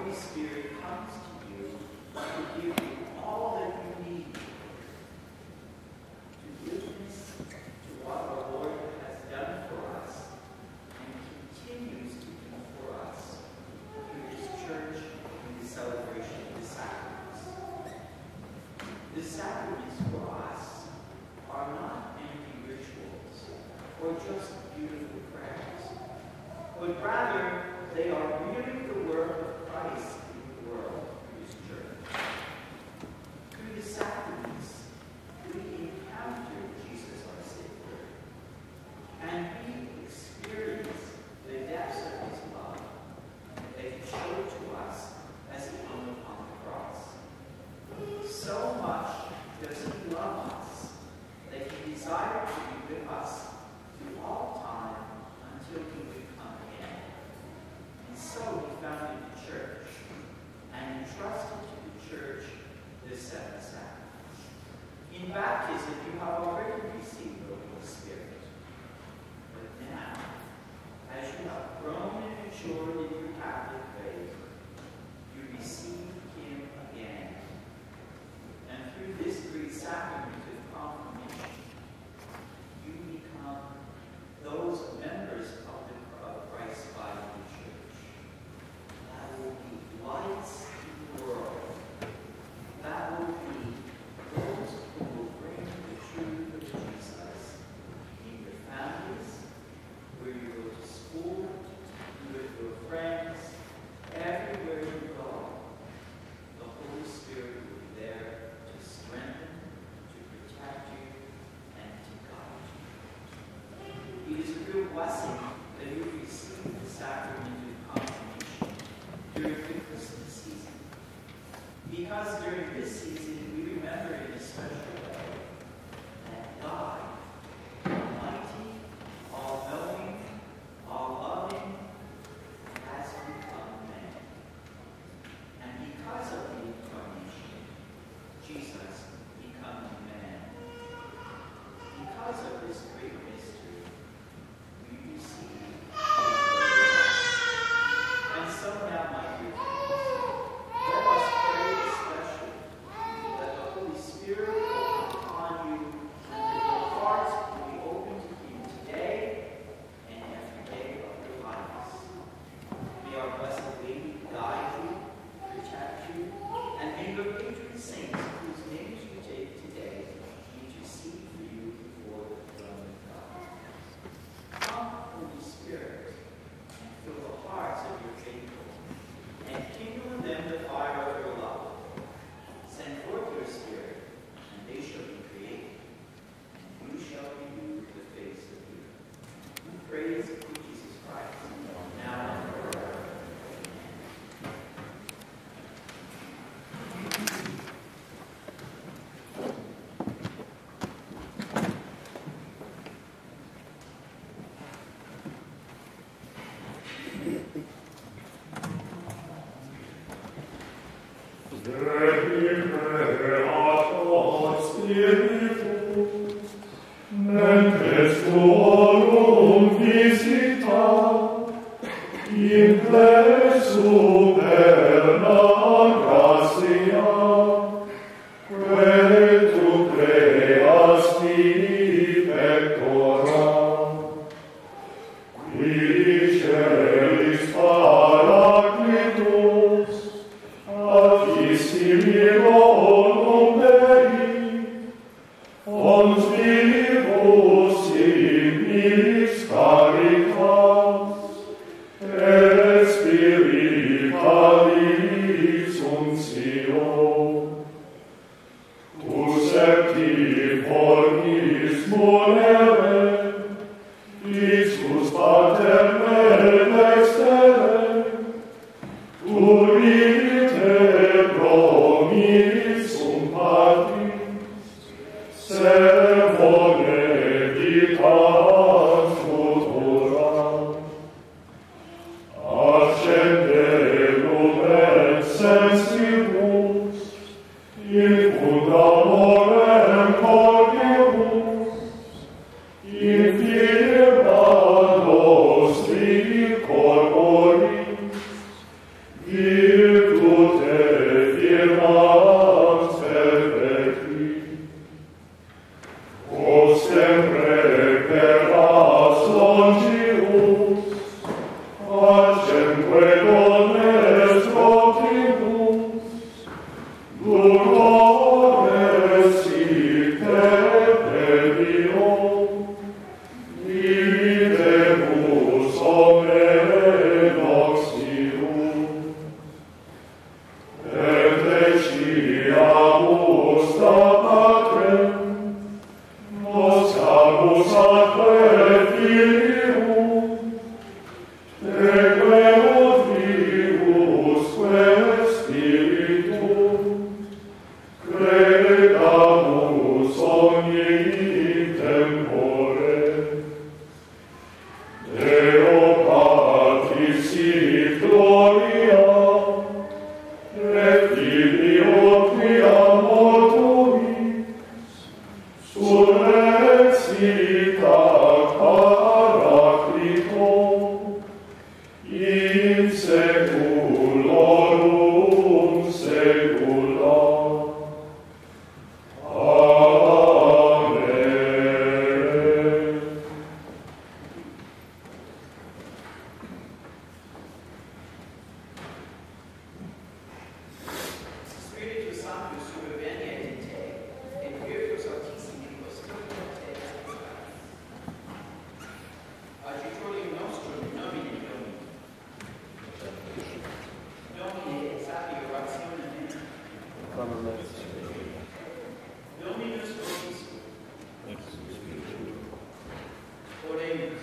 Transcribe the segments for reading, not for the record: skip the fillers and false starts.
Holy Spirit comes to you to give you all that you need to witness to what our Lord has done for us and continues to do for us through His church and the celebration of the sacraments. The sacraments for us are not empty rituals or just beautiful prayers, but rather they are really the work of Christ in the world through His church. Through the sacraments, we encounter Jesus our Savior, and we experience the depths of His love that He showed to us as He hung upon the cross. So much does He love us that He desired to be with us through all time until He would come again. And so He founded the church and entrusted to the church the seven sacraments. In baptism, you have already received the Holy Spirit. But now, as you have grown and matured in your Catholic faith, you receive Him again. And through this great sacrament of confirmation, you become those members of Christ's body, the church, that will be lights in the world. That will be those who will bring the truth of Jesus in your families, where you go to school, with your friends, everywhere you go. The Holy Spirit will be there to strengthen, to protect you, and to guide you. It is a real blessing that you receive the sacrament of confirmation during the Christmas season. Because during this season, we remember in a special way that God, Almighty, all-knowing, all-loving, has become man. And because of the incarnation, Jesus becoming man. Because of this great mystery, we receive His grace. And so now, my dear friends, let us pray especially that the Holy Spirit will come upon you and that your hearts will be open to Him today and every day of your lives. May our Blessed Lady guide you, protect you, and may the patron saints whose names you take today intercede for you before the throne of God. Come, Holy Spirit, and fill the hearts of your faithful, and kindle in them the fire of your love. Send forth your Spirit, and they shall be created, and you shall renew the face of the earth. We praise through Jesus Christ, now and forever. Here Dominus vobiscum. Oremus.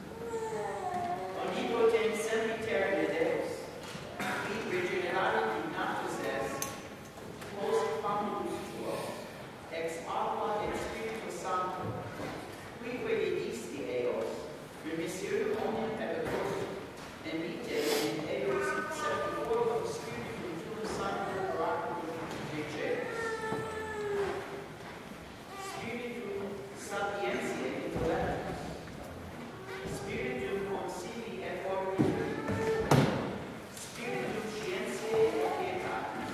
Omnipotens sempiternus Deus, qui regenerare dignatus est, post famulus tuo, ex aqua et Spiritu Sancto, qui dedisti eos, remissione omnium peccatorem, et vitae in eos sepulchro Spiritu tuum Sancto oraculum decetus. Spiritu sapientiae intellectus, Spiritum concili et orbitus, Spiritum scientiae et pietatis.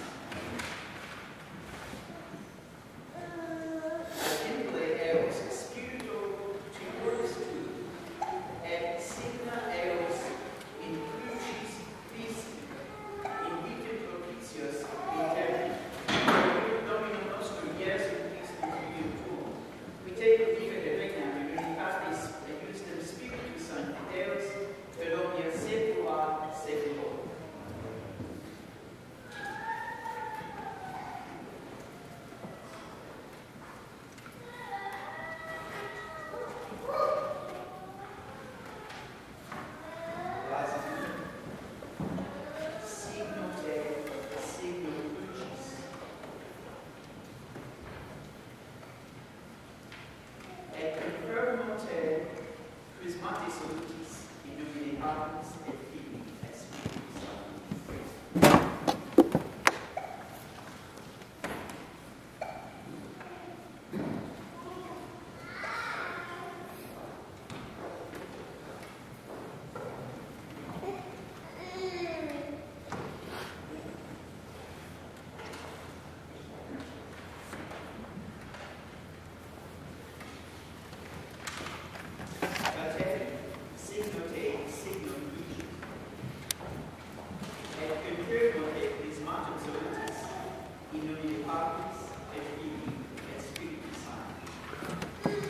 Ad imple eos Spiritu tuoris tu, et signa eos in crucis Christi, in vitam propitios aeternum, per Dominum nostrum Iesu Christum Filium tuum, qui te vivet et regnat in unitatis et justum Spiritus Sancti Deus, per omnia saecula saeculorum. Signo Dei, signo crucis. Et confirmo te Chrismati salutis in nomine Patris et Filii et Spiritus Sancti. Pater, signo Dei, signo crucis. Et confirmo te Chrismatum salutis in nomine Patris et Filii et Spiritus Sancti.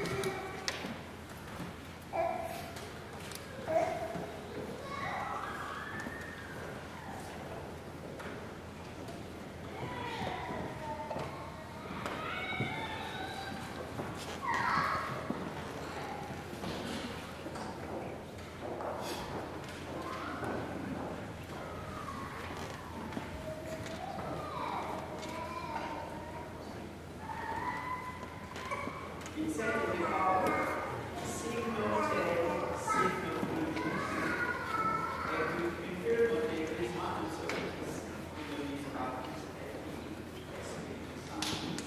In sancti Paulo, signo Dei, signo crucis. Et confirmo te Chrismatum salutis in nomine Patris et Filii et Spiritus Sancti.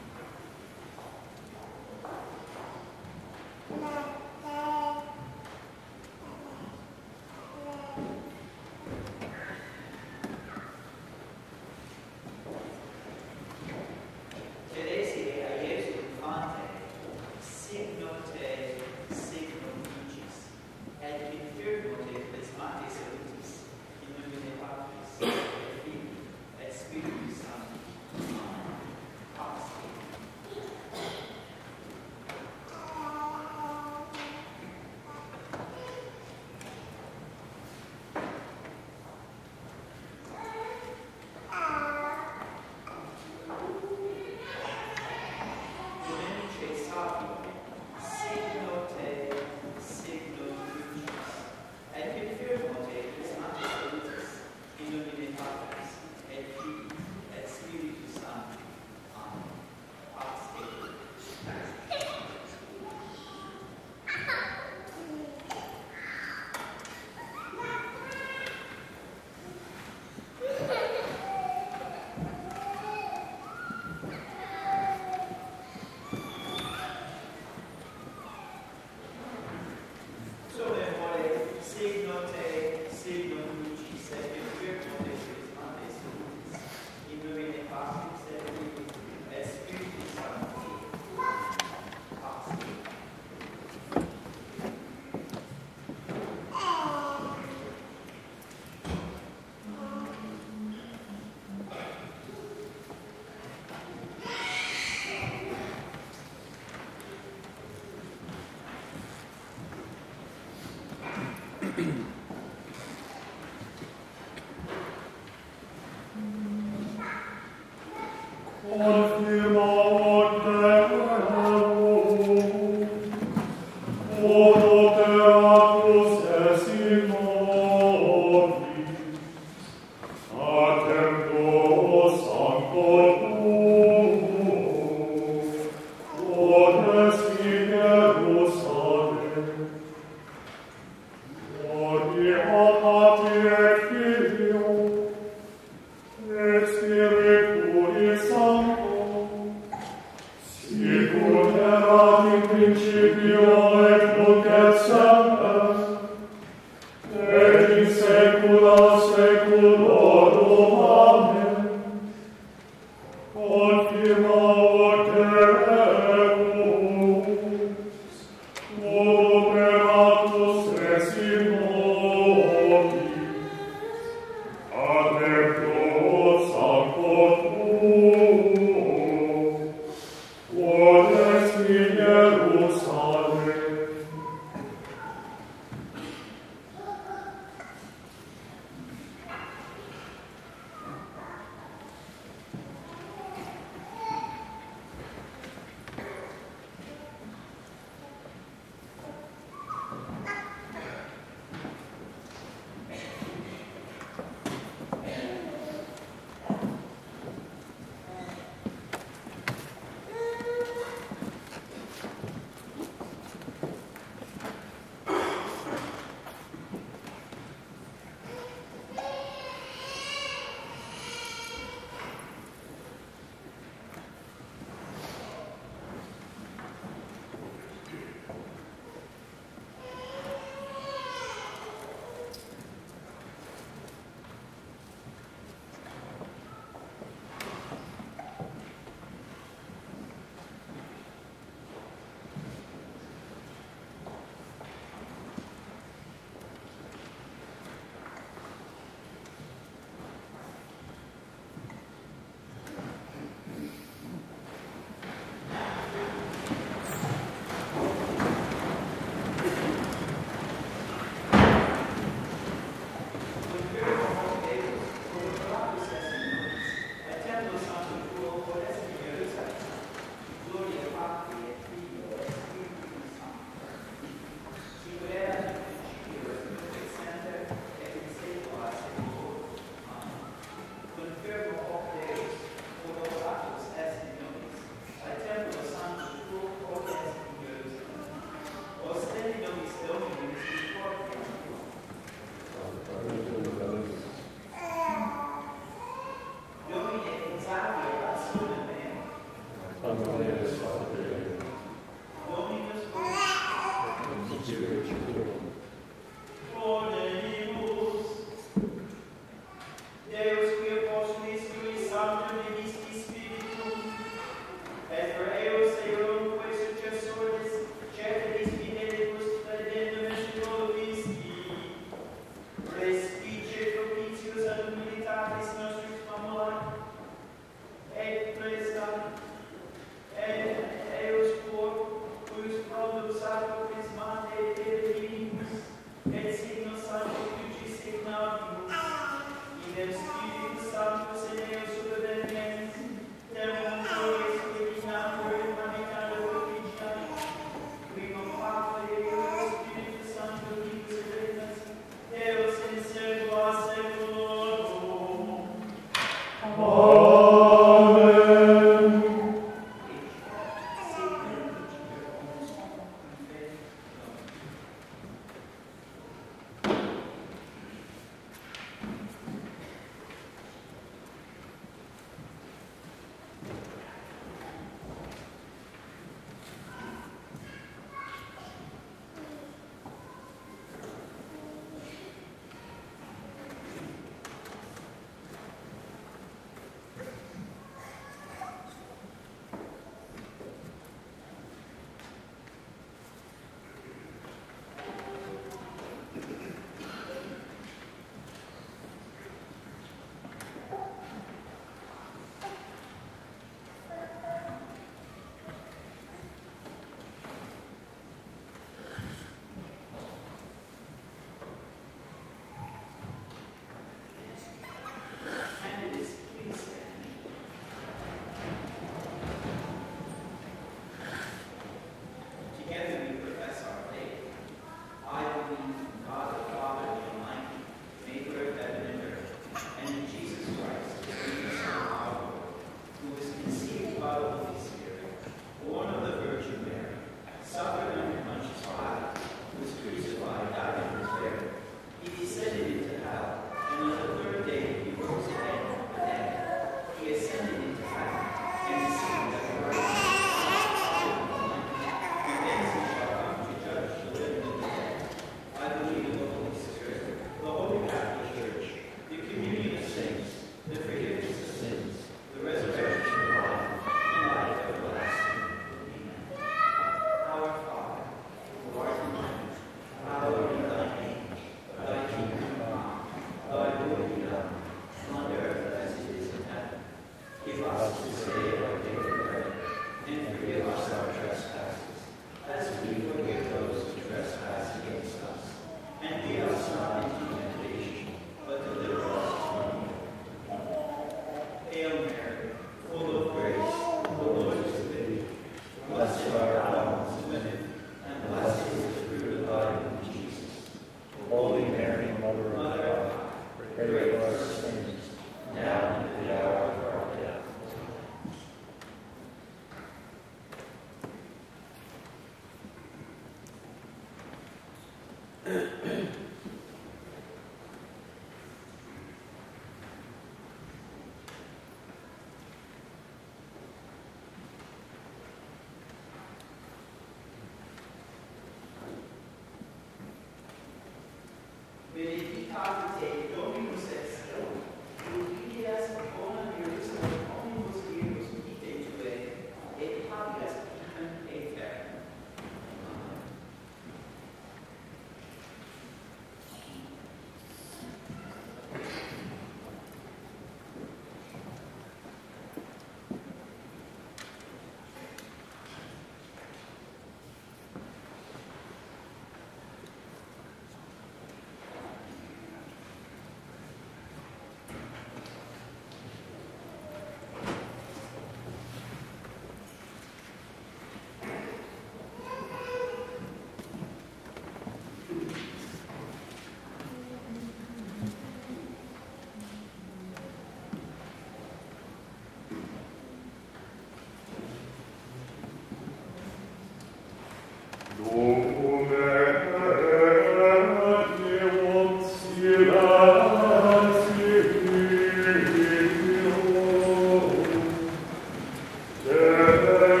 Yeah.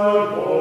the Lord.